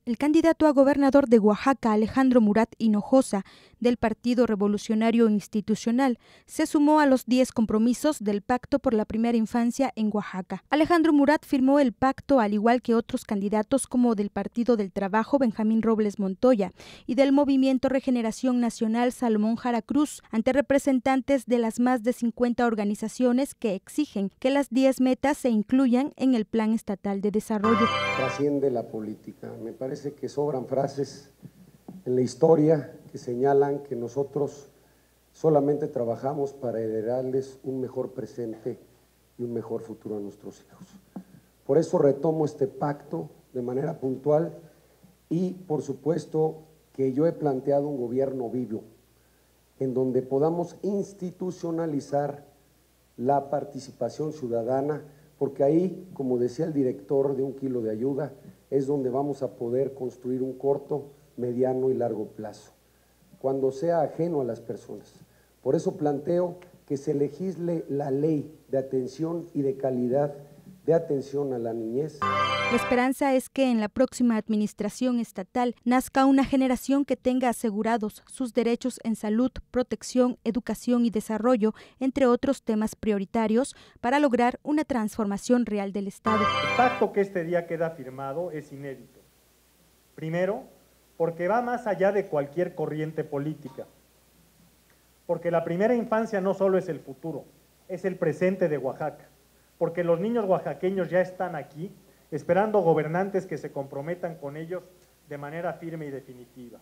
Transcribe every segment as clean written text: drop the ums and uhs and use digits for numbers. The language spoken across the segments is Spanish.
El candidato a gobernador de Oaxaca, Alejandro Murat Hinojosa, del Partido Revolucionario Institucional, se sumó a los 10 compromisos del Pacto por la Primera Infancia en Oaxaca. Alejandro Murat firmó el pacto al igual que otros candidatos como del Partido del Trabajo, Benjamín Robles Montoya, y del Movimiento Regeneración Nacional, Salomón Jara Cruz, ante representantes de las más de 50 organizaciones que exigen que las 10 metas se incluyan en el Plan Estatal de Desarrollo. Trasciende la política. Me parece que sobran frases en la historia que señalan que nosotros solamente trabajamos para heredarles un mejor presente y un mejor futuro a nuestros hijos. Por eso retomo este pacto de manera puntual y, por supuesto, que yo he planteado un gobierno vivo, en donde podamos institucionalizar la participación ciudadana, porque ahí, como decía el director de Un Kilo de Ayuda, es donde vamos a poder construir un corto, mediano y largo plazo, cuando sea ajeno a las personas. Por eso planteo que se legisle la ley de atención y de calidad de atención a la niñez. La esperanza es que en la próxima administración estatal nazca una generación que tenga asegurados sus derechos en salud, protección, educación y desarrollo, entre otros temas prioritarios, para lograr una transformación real del Estado. El pacto que este día queda firmado es inédito. Primero, porque va más allá de cualquier corriente política. Porque la primera infancia no solo es el futuro, es el presente de Oaxaca. Porque los niños oaxaqueños ya están aquí, esperando gobernantes que se comprometan con ellos de manera firme y definitiva.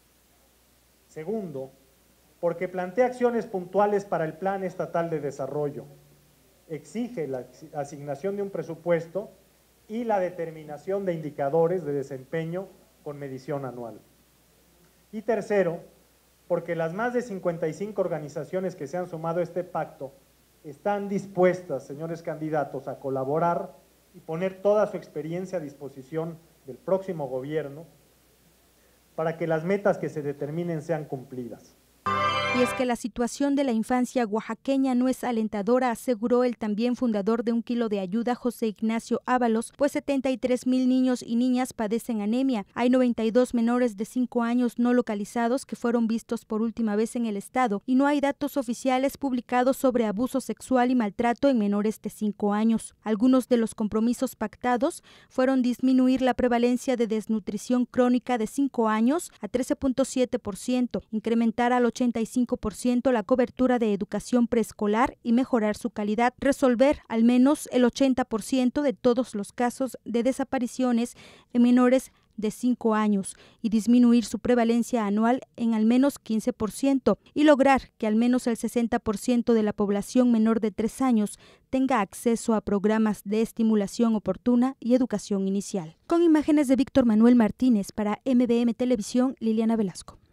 Segundo, porque plantea acciones puntuales para el Plan Estatal de Desarrollo, exige la asignación de un presupuesto y la determinación de indicadores de desempeño con medición anual. Y tercero, porque las más de 55 organizaciones que se han sumado a este pacto están dispuestas, señores candidatos, a colaborar y poner toda su experiencia a disposición del próximo gobierno para que las metas que se determinen sean cumplidas. Y es que la situación de la infancia oaxaqueña no es alentadora, aseguró el también fundador de Un Kilo de Ayuda, José Ignacio Ábalos, pues 73,000 niños y niñas padecen anemia. Hay 92 menores de 5 años no localizados que fueron vistos por última vez en el estado y no hay datos oficiales publicados sobre abuso sexual y maltrato en menores de 5 años. Algunos de los compromisos pactados fueron disminuir la prevalencia de desnutrición crónica de 5 años a 13.7%, incrementar al 85% la cobertura de educación preescolar y mejorar su calidad, resolver al menos el 80% de todos los casos de desapariciones en menores de 5 años y disminuir su prevalencia anual en al menos 15% y lograr que al menos el 60% de la población menor de 3 años tenga acceso a programas de estimulación oportuna y educación inicial. Con imágenes de Víctor Manuel Martínez para MBM Televisión, Liliana Velasco.